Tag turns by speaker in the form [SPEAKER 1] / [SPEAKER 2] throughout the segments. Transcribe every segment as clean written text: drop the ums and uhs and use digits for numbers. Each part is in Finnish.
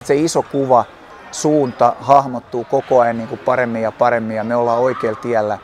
[SPEAKER 1] Se iso kuva, suunta hahmottuu koko ajan niin kuin paremmin ja paremmin ja me ollaan oikealla tiellä.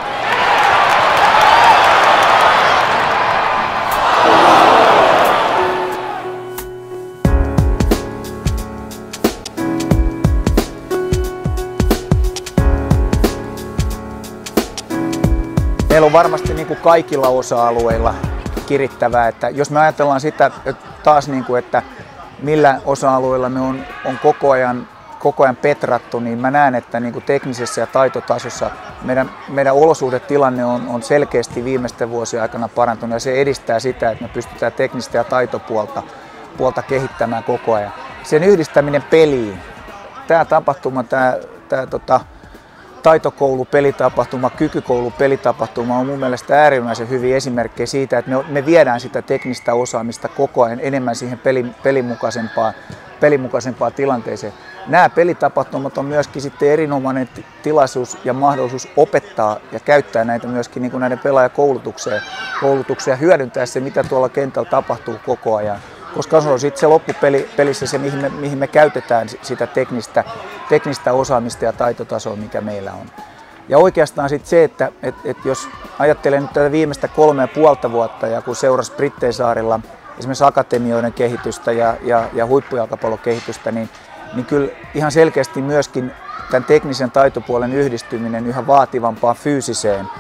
[SPEAKER 1] Meillä on varmasti niin kuin kaikilla osa-alueilla kirittävää, että jos me ajatellaan sitä taas, niin kuin, että millä osa-alueilla me on koko ajan petrattu, niin mä näen, että niin kuin teknisessä ja taitotasossa meidän olosuhdetilanne on selkeästi viimeisten vuosien aikana parantunut ja se edistää sitä, että me pystytään teknistä ja taitopuolta kehittämään koko ajan. Sen yhdistäminen peliin, tämä tapahtuma, tämä taitokoulu, pelitapahtuma, kykykoulu, pelitapahtuma on mun mielestä äärimmäisen hyviä esimerkkejä siitä, että me viedään sitä teknistä osaamista koko ajan enemmän siihen pelimukaisempaan tilanteeseen. Nämä pelitapahtumat on myöskin sitten erinomainen tilaisuus ja mahdollisuus opettaa ja käyttää näitä myöskin niin kuin näiden pelaajakoulutukseen ja hyödyntää se, mitä tuolla kentällä tapahtuu koko ajan. Koska se on sitten se loppupelissä se, mihin me käytetään sitä teknistä osaamista ja taitotasoa, mikä meillä on. Ja oikeastaan sitten se, että jos ajattelen nyt tätä viimeistä 3,5 vuotta ja kun seurasi Brittein-saarilla esimerkiksi akatemioiden kehitystä ja huippujalkapallon kehitystä, niin kyllä ihan selkeästi myöskin tämän teknisen taitopuolen yhdistyminen yhä vaativampaan fyysiseen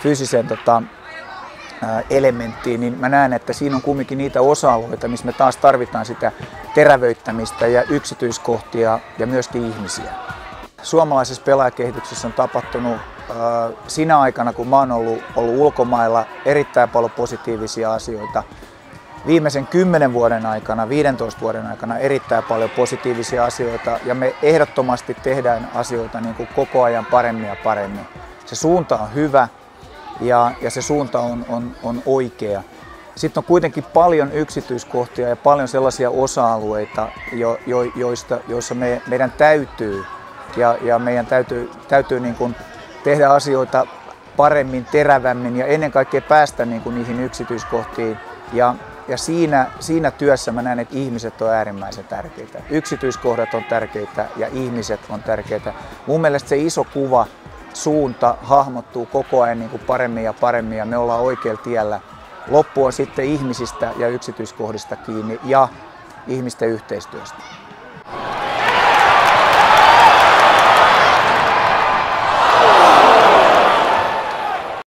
[SPEAKER 1] elementtiin, niin mä näen, että siinä on kumminkin niitä osa-alueita, missä me taas tarvitaan sitä terävöittämistä ja yksityiskohtia ja myöskin ihmisiä. Suomalaisessa pelaajakehityksessä on tapahtunut sinä aikana, kun mä oon ollut ulkomailla, erittäin paljon positiivisia asioita. Viimeisen 10 vuoden aikana, 15 vuoden aikana erittäin paljon positiivisia asioita ja me ehdottomasti tehdään asioita niin kuin koko ajan paremmin ja paremmin. Se suunta on hyvä. Ja se suunta on oikea. Sitten on kuitenkin paljon yksityiskohtia ja paljon sellaisia osa-alueita, joissa meidän täytyy niin kuin tehdä asioita paremmin, terävämmin ja ennen kaikkea päästä niin kuin niihin yksityiskohtiin. Ja siinä työssä mä näen, että ihmiset on äärimmäisen tärkeitä. Yksityiskohdat on tärkeitä ja ihmiset on tärkeitä. Mun mielestä se iso kuva, suunta hahmottuu koko ajan niin kuin paremmin ja paremmin ja me ollaan oikealla tiellä. Loppu on sitten ihmisistä ja yksityiskohdista kiinni ja ihmisten yhteistyöstä.